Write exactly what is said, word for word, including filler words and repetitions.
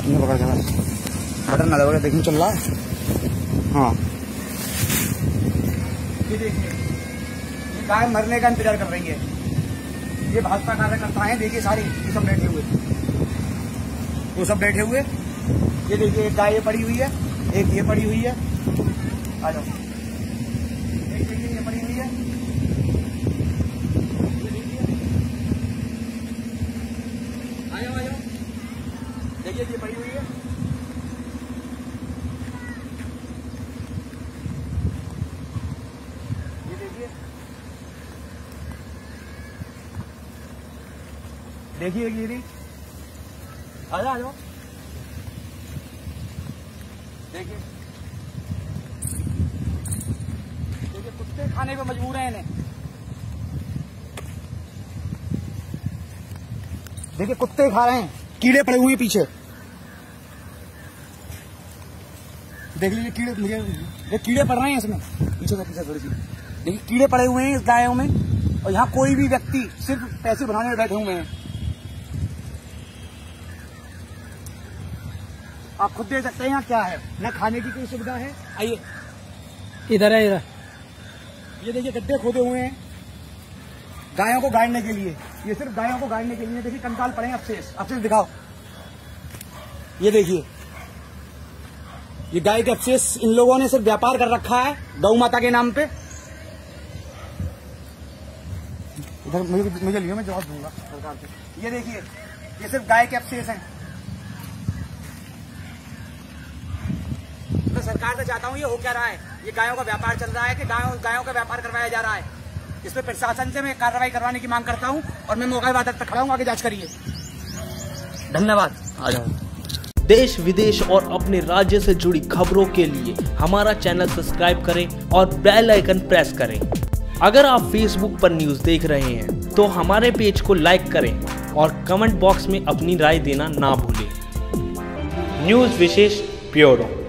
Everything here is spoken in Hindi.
इन्हें पकड़ के बटन ना दबाओ, देखने चल रहा है। हाँ ये देखिए, ये गाय मरने का इंतजार कर रही है। ये भाजपा कार्यकर्ता है, देखिए सारे ये सब बैठे हुए, वो सब बैठे हुए। ये देखिए एक गाय ये पड़ी हुई है, एक ये पड़ी हुई है। आ जाओ, एक देखिए ये पड़ी हुई है, ये देखिए। आ जाओ आ जाओ, देखिए ये पड़ी हुई है। ये देखिए, देखिए गिरी। आ जाओ आ जाओ, देखिए देखिए कुत्ते खाने पे मजबूर हैं इन्हें। देखिए कुत्ते खा रहे हैं, कीड़े पड़े हुए हैं पीछे। देख लीजिए कीड़े, मुझे ये कीड़े पड़ रहे हैं इसमें, पीछे से पीछे थोड़ी सी देखिए कीड़े पड़े हुए हैं इस गायों में। और यहाँ कोई भी व्यक्ति सिर्फ पैसे बनाने में बैठे हुए हैं। आप खुद देख सकते हैं यहाँ क्या है, न खाने की कोई सुविधा है। आइए इधर है, इधर ये देखिए गड्ढे खोदे हुए हैं गायों को गाड़ने के लिए। ये सिर्फ गायों को गाड़ने के लिए। देखिए कंकाल पड़े हैं, अवशेष अवशेष दिखाओ। ये देखिए ये गाय के अवशेष इन लोगों ने सिर्फ व्यापार कर रखा है गौ माता के नाम पे। इधर मुझे मुझे लियो, मैं जवाब दूंगा सरकार से। ये देखिए ये सिर्फ गाय के अवशेष हैं। मैं सरकार से चाहता हूँ ये हो क्या रहा है, ये गायों का व्यापार चल रहा है कि गायों गायों का व्यापार करवाया जा रहा है। इस पर प्रशासन से मैं कार्रवाई करवाने की मांग करता हूँ और मैं मौका बात तक खड़ा हूँ, आगे जांच करिए। धन्यवाद। आ जाओ। देश विदेश और अपने राज्य से जुड़ी खबरों के लिए हमारा चैनल सब्सक्राइब करें और बेल आइकन प्रेस करें। अगर आप फेसबुक पर न्यूज़ देख रहे हैं तो हमारे पेज को लाइक करें और कमेंट बॉक्स में अपनी राय देना ना भूलें। न्यूज़ विशेष ब्यूरो।